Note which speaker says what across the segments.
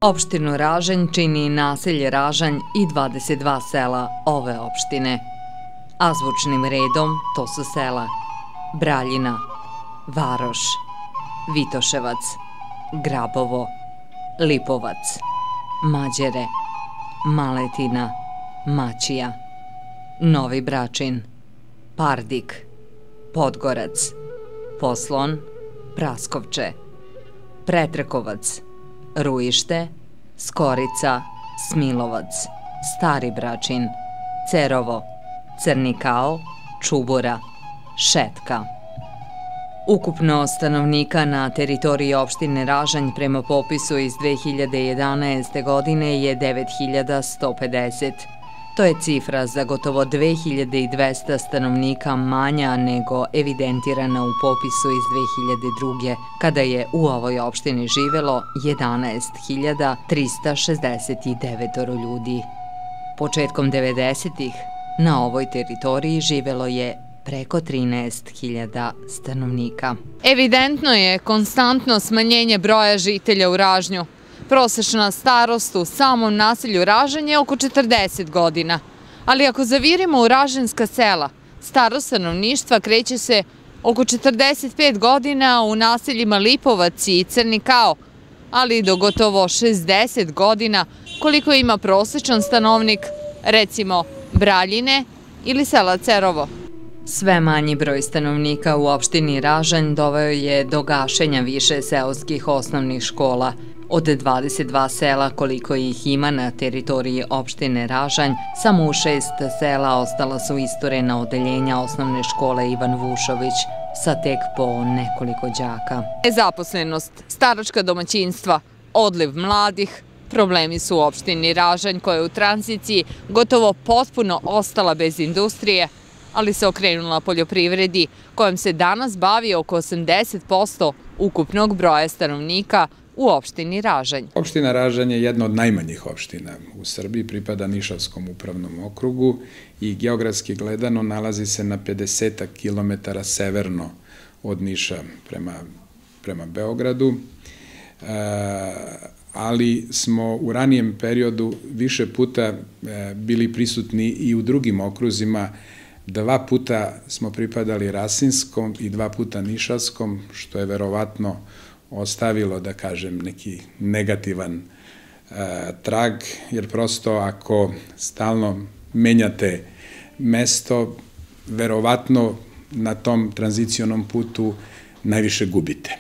Speaker 1: Opštinu Ražanj čini naselje Ražanj i 22 sela ove opštine. Azbučnim redom to su sela Braljina, Varoš, Vitoševac, Grabovo, Lipovac, Mađere, Maletina, Mačija, Novi Bračin, Pardik, Podgorac, Poslon, Praskovče, Pretrekovac, Ruište, Skorica, Smilovac, Stari Bračin, Cerovo, Crni Kao, Čubura, Šetka. Ukupno stanovnika na teritoriji opštine Ražanj prema popisu iz 2011. godine je 9150. To je cifra za gotovo 2200 stanovnika manja nego evidentirana u popisu iz 2002. kada je u ovoj opštini živelo 11.369 ljudi. Početkom 90-ih na ovoj teritoriji živelo je preko 13.000 stanovnika.
Speaker 2: Evidentno je konstantno smanjenje broja žitelja u Ražnju. Prosečna starost u samom naselju Ražanj je oko 40 godina. Ali ako zavirimo u ražanjska sela, starost stanovništva kreće se oko 45 godina u naseljima Lipovac i Crni Kao, ali do gotovo 60 godina koliko ima prosečan stanovnik, recimo Braljine ili sela Cerovo.
Speaker 1: Sve manji broj stanovnika u opštini Ražanj doveo je do gašenja više seoskih osnovnih škola. Od 22 sela koliko ih ima na teritoriji opštine Ražanj, samo u 6 sela ostala su isturena odeljenja osnovne škole Ivan Vušović sa tek po nekoliko đaka.
Speaker 2: Nezaposlenost, staračka domaćinstva, odliv mladih, problemi su u opštini Ražanj koja je u tranziciji gotovo potpuno ostala bez industrije, ali se okrenula poljoprivredi kojom se danas bavi oko 80% ukupnog broja stanovnika u opštini Ražanj.
Speaker 3: Opština Ražanj je jedna od najmanjih opština u Srbiji, pripada Nišavskom upravnom okrugu i geografski gledano nalazi se na 50 km severno od Niša prema Beogradu, ali smo u ranijem periodu više puta bili prisutni i u drugim okruzima. 2 puta smo pripadali Rasinskom i 2 puta Nišavskom, što je verovatno ostavilo, da kažem, neki negativan trag, jer prosto ako stalno menjate mesto, verovatno na tom tranzicionom putu najviše gubite.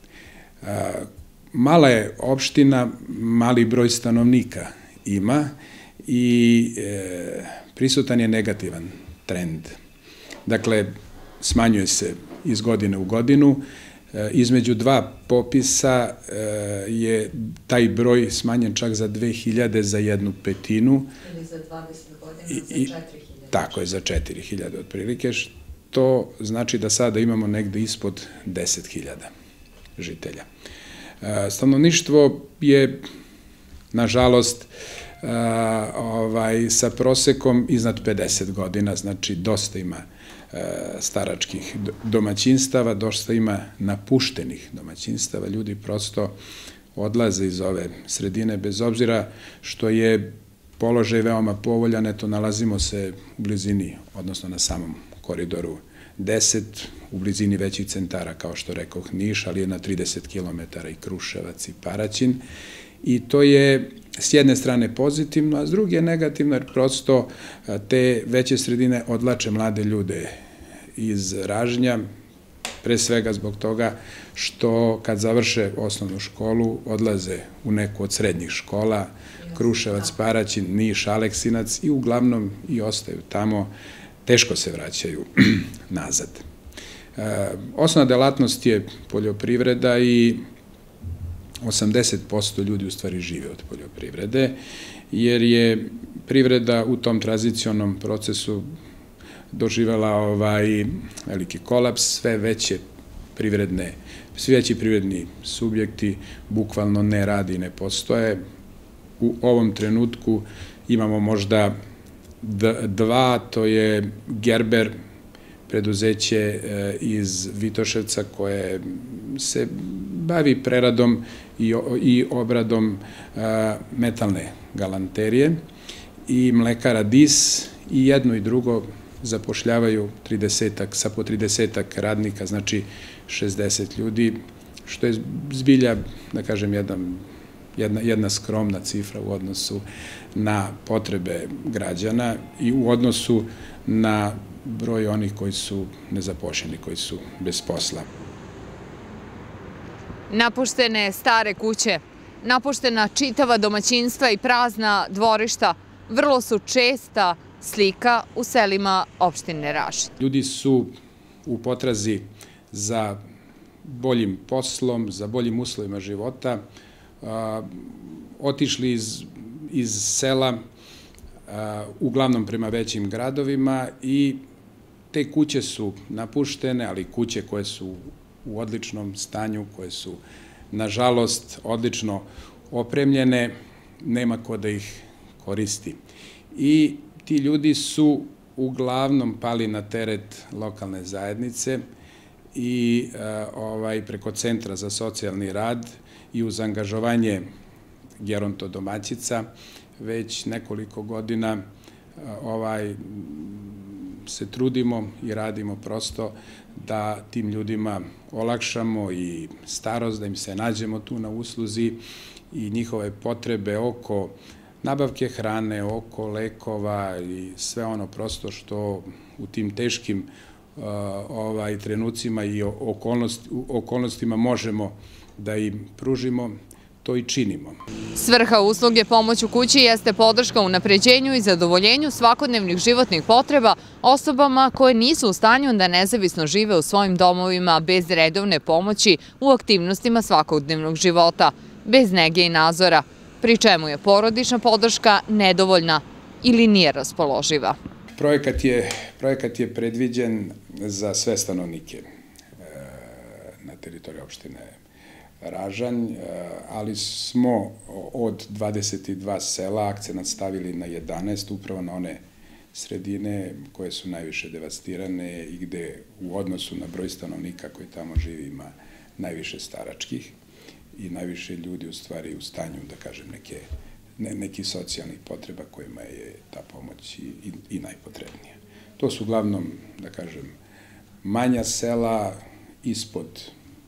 Speaker 3: Mala je opština, mali broj stanovnika ima i prisutan je negativan trend. Dakle, smanjuje se iz godine u godinu. Između 2 popisa je taj broj smanjen čak za 2000 za 1/5.
Speaker 1: Ili za 20 godina za 4000.
Speaker 3: Tako je, za 4000 otprilike, što znači da sada imamo negde ispod 10.000 žitelja. Stanovništvo je, nažalost, sa prosekom iznad 50 godina, znači dosta ima staračkih domaćinstava, dosta ima napuštenih domaćinstava, ljudi prosto odlaze iz ove sredine, bez obzira što je položaj veoma povoljan, eto nalazimo se u blizini, odnosno na samom koridoru 10, u blizini većih centara, kao što rekoh Niš, ali je na 30 km i Kruševac i Paraćin, i to je s jedne strane pozitivno, a s druge je negativno, jer prosto te veće sredine odlače mlade ljude iz Ražnja, pre svega zbog toga što kad završe osnovnu školu odlaze u neku od srednjih škola, Kruševac, Paraćin, Niš, Aleksinac, i uglavnom i ostaju tamo, teško se vraćaju nazad. Osnovna delatnost je poljoprivreda i 80% ljudi u stvari žive od poljoprivrede, jer je privreda u tom tranzicionom procesu doživela veliki kolaps, sve veći privredni subjekti bukvalno ne radi, ne postoje. U ovom trenutku imamo možda 2, to je Gerber, preduzeće iz Vitoševca koje se bavi preradom i obradom metalne galanterije i mlekara Dis i jedno i drugo zapošljavaju sa po 30 radnika, znači 60 ljudi, što je zbilja, da kažem, jedna skromna cifra u odnosu na potrebe građana i u odnosu na broj onih koji su nezaposleni, koji su bez posla.
Speaker 2: Napuštene stare kuće, napuštena čitava domaćinstva i prazna dvorišta vrlo su česta slika u selima opštine Ražanj.
Speaker 3: Ljudi su u potrazi za boljim poslom, za boljim uslovima života, otišli iz sela uglavnom prema većim gradovima i te kuće su napuštene, ali kuće koje su u odličnom stanju, koje su, nažalost, odlično opremljene, nema ko da ih koristi. I ti ljudi su uglavnom pali na teret lokalne zajednice i preko Centra za socijalni rad i uz angažovanje gerontodomaćica već nekoliko godina se trudimo i radimo prosto da tim ljudima olakšamo i starost, da im se nađemo tu na usluzi i njihove potrebe oko nabavke hrane, oko lekova i sve ono prosto što u tim teškim trenucima i okolnostima možemo da im pružimo, to i činimo.
Speaker 2: Svrha usluge Pomoć u kući jeste podrška unapređenju i zadovoljenju svakodnevnih životnih potreba osobama koje nisu u stanju da nezavisno žive u svojim domovima bez redovne pomoći u aktivnostima svakodnevnog života, bez nege i nadzora, pri čemu je porodična podrška nedovoljna ili nije raspoloživa.
Speaker 3: Projekat je predviđen za sve stanovnike na teritoriji opštine Ražanj, ali smo od 22 sela akcenat stavili na 11, upravo na one sredine koje su najviše devastirane i gde u odnosu na broj stanovnika koji tamo živi ima najviše staračkih i najviše ljudi u stvari u stanju, da kažem, nekih socijalnih potreba kojima je ta pomoć i najpotrebnija. To su uglavnom, da kažem, manja sela ispod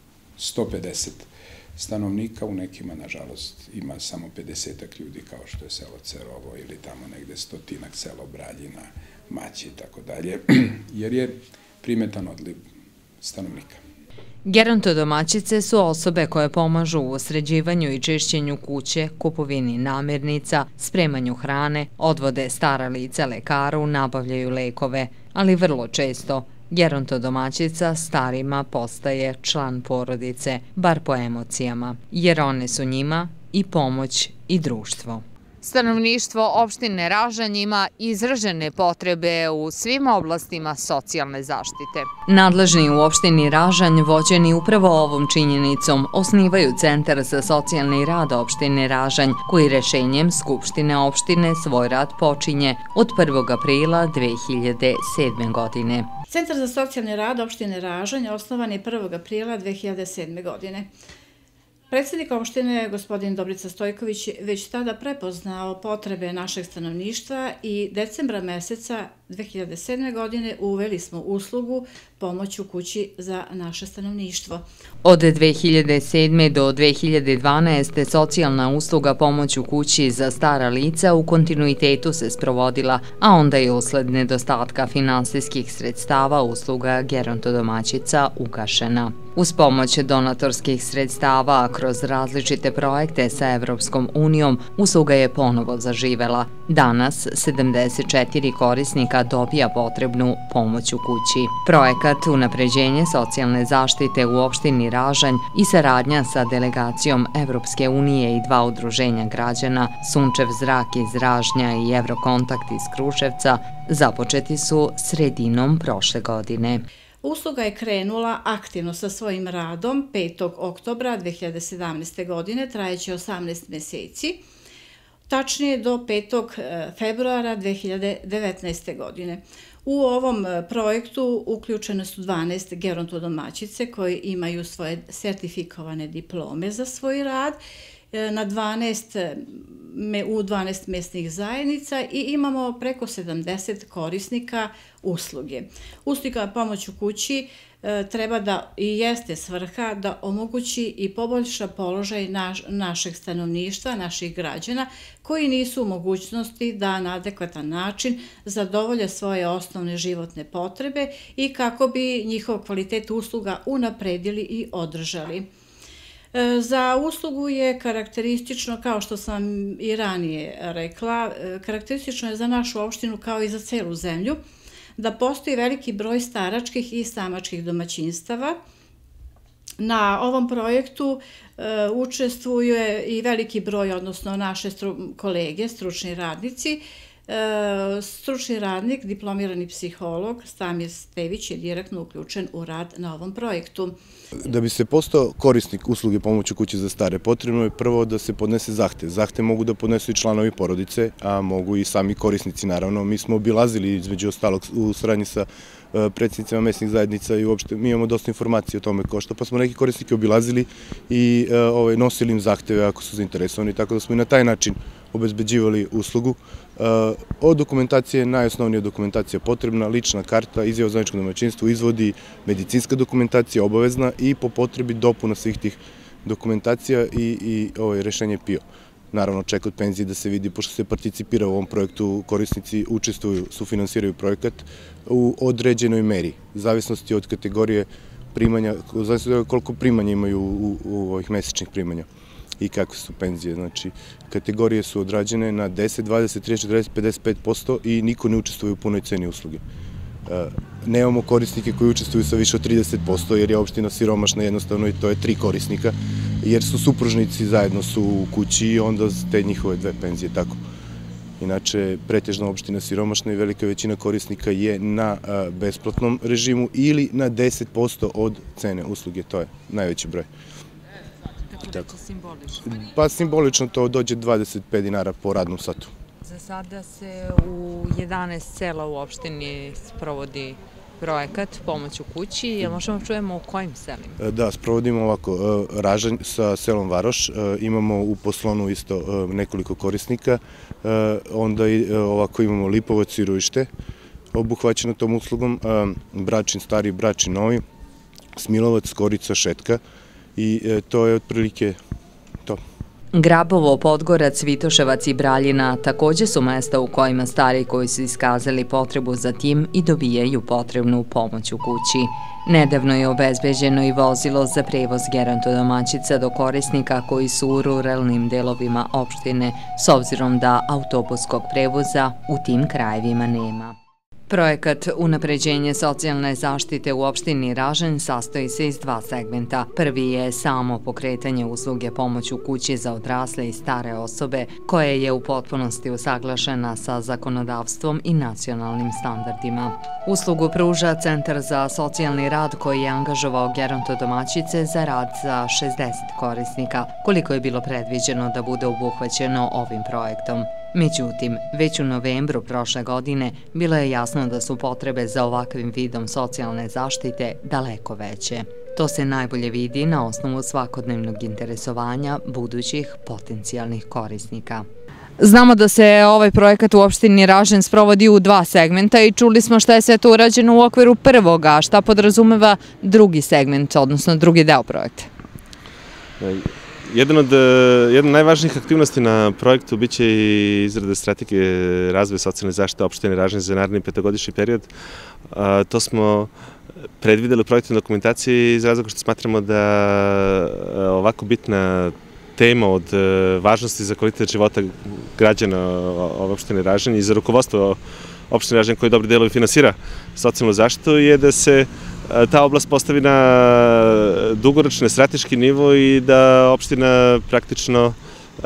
Speaker 3: 150 stanovnika, u nekima, nažalost, ima samo 50-ak ljudi, kao što je selo Cerovo ili tamo negde 100-ak selo Braljina, Maći i tako dalje, jer je primetan odliv stanovnika.
Speaker 1: Gerontodomaćice su osobe koje pomažu u sređivanju i čišćenju kuće, kupovini namirnica, spremanju hrane, odvode stara lica lekaru, nabavljaju lekove, ali vrlo često gerontodomaćica starima postaje član porodice, bar po emocijama, jer one su njima i pomoć i društvo.
Speaker 2: Stanovništvo opštine Ražanj ima izražene potrebe u svim oblastima socijalne zaštite.
Speaker 1: Nadležni u opštini Ražanj, vođeni upravo ovom činjenicom, osnivaju Centar za socijalni rad opštine Ražanj, koji rešenjem Skupštine opštine svoj rad počinje od 1. aprila 2007. godine.
Speaker 4: Centar za socijalni rad opštine Ražanj osnovan je 1. aprila 2007. godine. Predsjednik opštine, gospodin Dobrica Stojković, već tada prepoznao potrebe našeg stanovništva i decembra meseca 2007. godine uveli smo uslugu Pomoć u kući za naše stanovništvo.
Speaker 1: Od 2007. do 2012. socijalna usluga Pomoć u kući za stara lica u kontinuitetu se sprovodila, a onda je usled nedostatka finansijskih sredstava usluga gerontodomaćica ugašena. Uz pomoć donatorskih sredstava kroz različite projekte sa Evropskom unijom, usluga je ponovo zaživela. Danas 74 korisnika dobija potrebnu pomoć u kući. Projekat unapređenje socijalne zaštite u opštini Ražanj i saradnja sa delegacijom Evropske unije i 2 udruženja građana, Sunčev zrak iz Ražnja i Evrokontakt iz Kruševca, započeti su sredinom prošle godine.
Speaker 4: Usluga je krenula aktivno sa svojim radom 5. oktobra 2017. godine, trajeće 18 meseci. tačnije do 5. februara 2019. godine. U ovom projektu uključene su 12 gerontodomaćice koji imaju svoje sertifikovane diplome za svoj rad u 12 mesnih zajednica i imamo preko 70 korisnika usluge. Usluga pomoć u kući treba da i jeste svrha da omogući i poboljša položaj našeg stanovništva, naših građana koji nisu u mogućnosti da na adekvatan način zadovolje svoje osnovne životne potrebe i kako bi njihov kvalitet usluga unapredili i održali. Za uslugu je karakteristično, kao što sam i ranije rekla, karakteristično je za našu opštinu kao i za celu zemlju, da postoji veliki broj staračkih i samačkih domaćinstava. Na ovom projektu učestvuje i veliki broj, odnosno naše kolege, stručni radnici. Stručni radnik, diplomirani psiholog Stamir Stević je direktno uključen u rad na ovom projektu.
Speaker 5: Da bi se postao korisnik usluge pomoć u kući za stare, potrebno je prvo da se podnese zahtev. Zahtev mogu da podnesu i članovi porodice, a mogu i sami korisnici, naravno. Mi smo obilazili, između ostalog, u saradnji sa predsjednicima mesnih zajednica i uopšte mi imamo dosta informacije o tome košta, pa smo neki korisnike obilazili i nosili im zahteve ako su zainteresovani, tako da smo i na taj način obezbeđivali uslugu. Od dokumentacije, najosnovnija dokumentacija potrebna, lična karta, izjava o zajedničkom domaćinstvu, izvodi, medicinska dokumentacija obavezna i po potrebi dopuna svih tih dokumentacija i rešenje PIO. Naravno, ček od penzije da se vidi, pošto se participira u ovom projektu, korisnici učestvuju, sufinansiraju projekat u određenoj meri, u zavisnosti od kategorije primanja, u zavisnosti od koliko primanja imaju u ovih mesečnih primanja i kakve su penzije. Znači, kategorije su odrađene na 10, 20, 30, 40, 55% i niko ne učestvuje u punoj ceni usluge. Nemamo korisnike koji učestvuju sa više od 30%, jer je opština siromašna jednostavno i to je 3 korisnika, jer su supružnici zajedno su u kući i onda te njihove 2 penzije, tako. Inače, pretežna opština siromašna i velika većina korisnika je na besplatnom režimu ili na 10% od cene usluge, to je najveći broj.
Speaker 2: Kako simbolično?
Speaker 5: Pa simbolično to dođe 25 dinara po radnom satu.
Speaker 2: Za sada se u 11 sela u opštini sprovodi projekat pomoć u kući. Jel možemo čujemo u kojim selima?
Speaker 5: Da, sprovodimo ovako, Ražanj sa selom Varoš, imamo u Poslonu isto nekoliko korisnika, onda ovako imamo Lipovac i Rujište, obuhvaćeno tom uslugom, Bračin stari, Bračin novi, Smilovac, Skorica, Šetka i to je otprilike to.
Speaker 1: Grabovo, Podgorac, Vitoševac i Braljina također su mesta u kojima stari koji su iskazali potrebu za tim i dobijaju potrebnu pomoć u kući. Nedavno je obezbeđeno i vozilo za prevoz gerontodomaćica do korisnika koji su u ruralnim delovima opštine, s obzirom da autobuskog prevoza u tim krajevima nema. Projekat unapređenje socijalne zaštite u opštini Ražanj sastoji se iz 2 segmenta. Prvi je samo pokretanje usluge pomoć u kući za odrasle i stare osobe, koje je u potpunosti usaglašena sa zakonodavstvom i nacionalnim standardima. Uslugu pruža Centar za socijalni rad koji je angažovao gerontodomaćice za rad za 60 korisnika, koliko je bilo predviđeno da bude obuhvaćeno ovim projektom. Međutim, već u novembru prošle godine bilo je jasno da su potrebe za ovakvim vidom socijalne zaštite daleko veće. To se najbolje vidi na osnovu svakodnevnog interesovanja budućih potencijalnih korisnika.
Speaker 2: Znamo da se ovaj projekat u opštini Ražanj sprovodi u 2 segmenta i čuli smo šta je sve to urađeno u okviru prvog, a šta podrazumeva drugi segment, odnosno drugi deo projekta.
Speaker 6: Jedna od najvažnijih aktivnosti na projektu biće i izrada strategije razvoja socijalne zaštite opštine Ražanj za naredni 5-godišnji period. To smo predvideli u projektnoj dokumentaciji iz razloga što smatramo da ovako bitna tema od važnosti za kvalitet života građana ove opštine Ražanj i za rukovodstvo opštine Ražanj koji dobri delovi finansira socijalnu zaštitu je da se ta oblast postavi na dugoročni strateški nivo i da opština praktično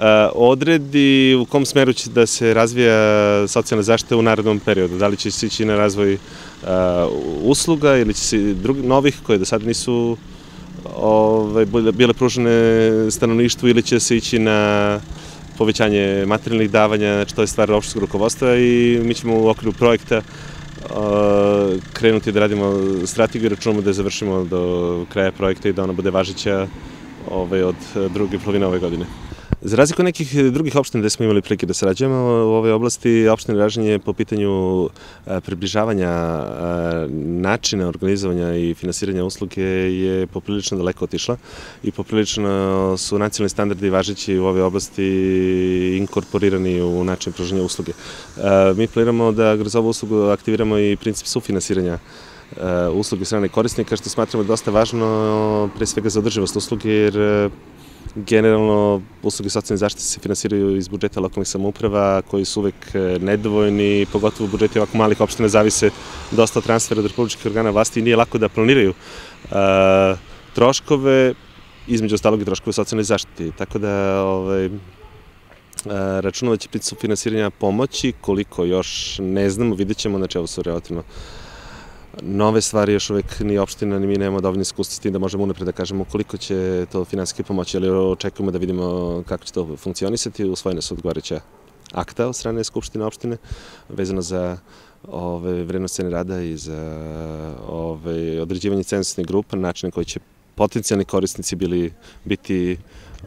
Speaker 6: odredi u kom smeru će da se razvija socijalna zaštita u narednom periodu. Da li će se ići na razvoj usluga ili će se novih koje do sada nisu bile pružene stanovništvu ili će se ići na povećanje materijalnih davanja, znači to je stvar opštinskog rukovodstva i mi ćemo u okviru projekta krenuti da radimo strategiju i računamo da je završimo do kraja projekta i da ona bude važeća od druge polovine ove godine. Za razliku od nekih drugih opština gde smo imali prilike da sarađujemo u ovoj oblasti, opština Ražanj je po pitanju približavanja načina organizovanja i finansiranja usluge je poprilično daleko otišla i poprilično su nacionalni standardi važeći u ovoj oblasti inkorporirani u način pružanja usluge. Mi planiramo da kroz ovu uslugu aktiviramo i princip sufinansiranja usluge strane korisnika, što smatramo dosta važno pre svega za održivost usluge, jer generalno usluge socijalne zaštite se finansiraju iz budžeta lokalnih samouprava koji su uvek nedovoljni, pogotovo budžeti ovako malih opština zavise dosta od transfera od republičkih organa vlasti i nije lako da planiraju troškove, između ostalog i troškove socijalne zaštite. Tako da računamo da će princip finansiranja pomoći, koliko još ne znamo, vidjet ćemo, znači ovo su relativno nove stvari, još uvek ni opština ni mi nemamo dovoljno iskustva s tim da možemo unapred da kažemo koliko će to finansijski pomoći, ali očekujemo da vidimo kako će to funkcionisati. Usvojene su odgovarajuća akta od strane Skupštine opštine vezano za vrednost cene rada i za određivanje cenzusnih grupa, na način na koji će potencijalni korisnici biti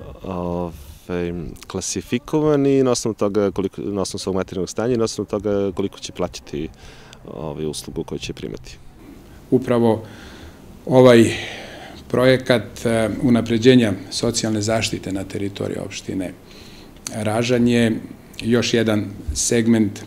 Speaker 6: klasifikovani na osnovu toga, na osnovu svog materijalnog stanja i na osnovu toga koliko će plaćati uslugu koju će primati.
Speaker 3: Upravo ovaj projekat unapređenja socijalne zaštite na teritoriji opštine Ražanj je još jedan segment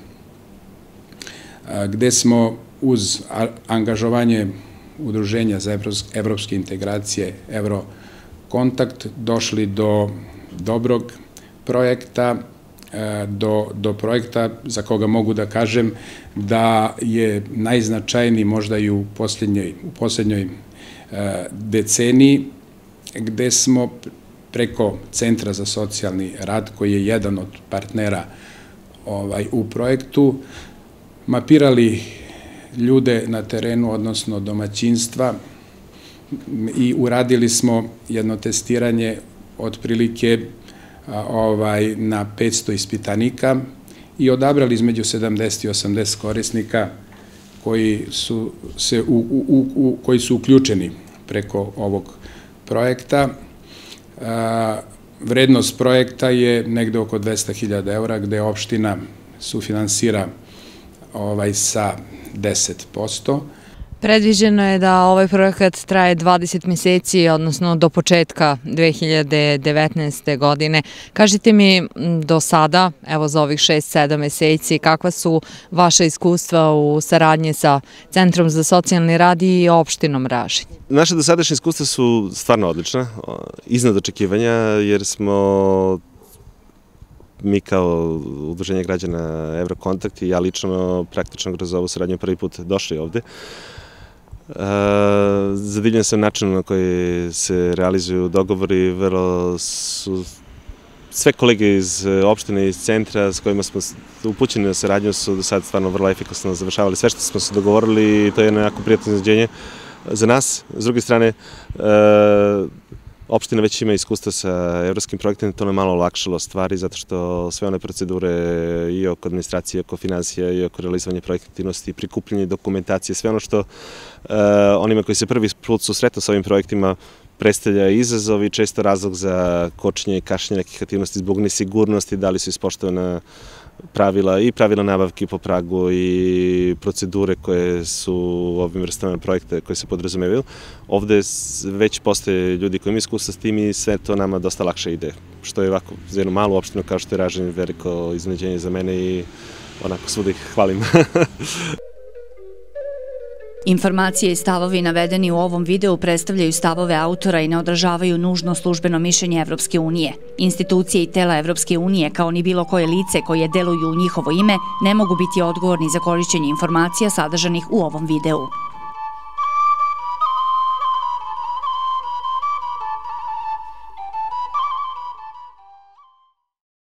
Speaker 3: gde smo uz angažovanje Udruženja za evropske integracije Eurokontakt došli do dobrog projekta, do projekta za koga mogu da kažem da je najznačajniji možda i u poslednjoj deceniji, gde smo preko Centra za socijalni rad, koji je jedan od partnera u projektu, mapirali ljude na terenu, odnosno domaćinstva, i uradili smo jedno testiranje otprilike na 500 ispitanika i odabrali između 70 i 80 korisnika koji su uključeni preko ovog projekta. Vrednost projekta je negde oko 200.000 € gde opština sufinansira sa 10%.
Speaker 2: Predviđeno je da ovaj projekat traje 20 meseci, odnosno do početka 2019. godine. Kažite mi do sada, evo za ovih 6-7 meseci, kakva su vaše iskustva u saradnji sa Centrom za socijalni rad i opštinom Ražanj?
Speaker 6: Naše dosadašnje iskustva su stvarno odlična, iznad očekivanja, jer smo mi kao Udruženje građana Eurokontakt i ja lično praktično kroz ovu saradnju prvi put došli ovde. Zadivljen sam načinom na koji se realizuju dogovori, vrlo su sve kolege iz opštine i iz centra s kojima smo upućeni na saradnju su do sad stvarno vrlo efikasno završavali sve što smo se dogovorili i to je jedno jako prijatno iznenađenje za nas. S druge strane, opština već ima iskustva sa evropskim projektima, to nam malo olakšalo stvari, zato što sve one procedure i oko administracije, i oko finansija, i oko realizovanja projektne aktivnosti, prikupljanje dokumentacije, sve ono što onima koji se prvi put susretnu sa ovim projektima predstavlja izazov i često razlog za kočenje i kašnjenje nekih aktivnosti zbog nesigurnosti, da li su ispoštovana pravila i pravila nabavki po pragu i procedure koje su u ovim vrstama projekta koje se podrazumevaju. Ovde već postoje ljudi koji imaju iskustva s tim i sve to nama dosta lakše ide. Što je ovako za jednu malu opštinu kao što je Ražanj veliko iznenađenje za mene i onako svuda ih hvalim.
Speaker 7: Informacije i stavovi navedeni u ovom videu predstavljaju stavove autora i ne odražavaju nužno službeno mišljenje Evropske unije. Institucije i tela Evropske unije, kao ni bilo koje lice koje deluju u njihovo ime, ne mogu biti odgovorni za korišćenje informacija sadržanih u ovom videu.